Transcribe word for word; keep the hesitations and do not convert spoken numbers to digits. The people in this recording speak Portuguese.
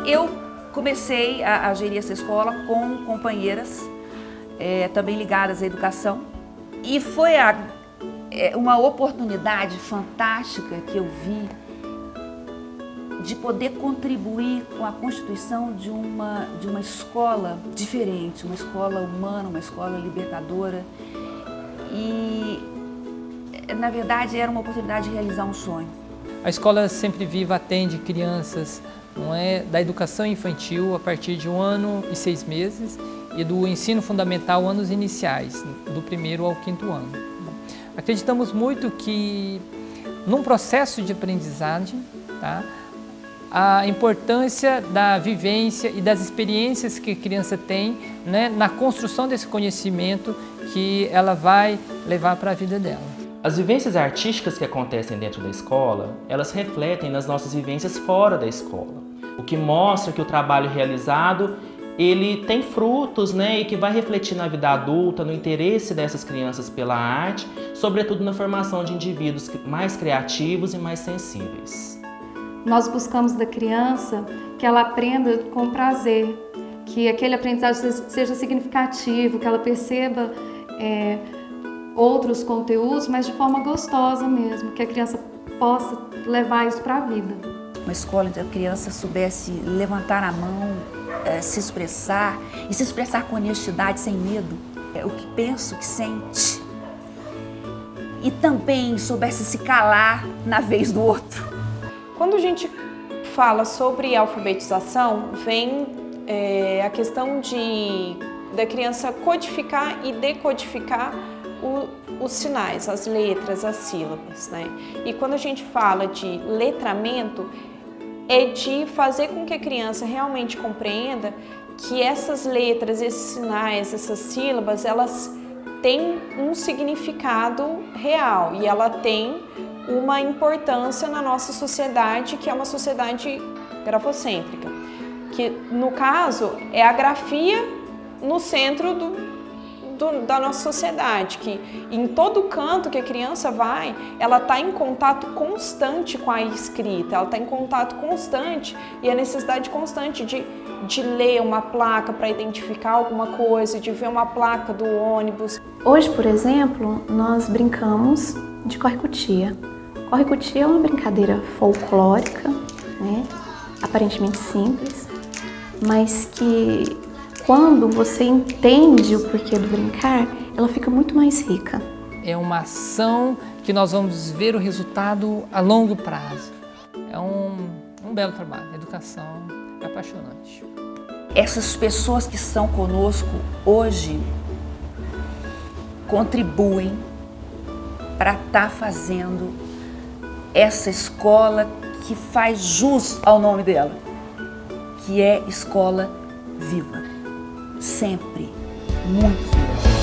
eu comecei a, a gerir essa escola com companheiras é, também ligadas à educação, e foi a, é, uma oportunidade fantástica que eu vi de poder contribuir com a constituição de uma, de uma escola diferente, uma escola humana, uma escola libertadora. E, na verdade, era uma oportunidade de realizar um sonho. A Escola Sempre Viva atende crianças, não é, da educação infantil a partir de um ano e seis meses e do ensino fundamental anos iniciais, do primeiro ao quinto ano. Acreditamos muito que, num processo de aprendizagem, tá, a importância da vivência e das experiências que a criança tem, né, na construção desse conhecimento que ela vai levar para a vida dela. As vivências artísticas que acontecem dentro da escola, elas refletem nas nossas vivências fora da escola, o que mostra que o trabalho realizado ele tem frutos, né, e que vai refletir na vida adulta, no interesse dessas crianças pela arte, sobretudo na formação de indivíduos mais criativos e mais sensíveis. Nós buscamos da criança que ela aprenda com prazer, que aquele aprendizagem seja significativo, que ela perceba é, outros conteúdos, mas de forma gostosa mesmo, que a criança possa levar isso para a vida. Uma escola onde a criança soubesse levantar a mão, é, se expressar, e se expressar com honestidade, sem medo, é, o que pensa, o que sente. E também soubesse se calar na vez do outro. Quando a gente fala sobre alfabetização, vem é, a questão de, da criança codificar e decodificar o, os sinais, as letras, as sílabas, né? E quando a gente fala de letramento, é de fazer com que a criança realmente compreenda que essas letras, esses sinais, essas sílabas, elas têm um significado real e ela tem uma importância na nossa sociedade, que é uma sociedade grafocêntrica, que no caso é a grafia no centro do, do, da nossa sociedade, que em todo canto que a criança vai, ela está em contato constante com a escrita, ela está em contato constante e a necessidade constante de, de ler uma placa para identificar alguma coisa, de ver uma placa do ônibus. Hoje, por exemplo, nós brincamos de corre-cutia. Corre-cutia é uma brincadeira folclórica, né? Aparentemente simples, mas que quando você entende o porquê do brincar, ela fica muito mais rica. É uma ação que nós vamos ver o resultado a longo prazo. É um, um belo trabalho, a educação é apaixonante. Essas pessoas que estão conosco hoje contribuem para estar fazendo essa escola que faz jus ao nome dela, que é Escola Viva. Sempre muito viva.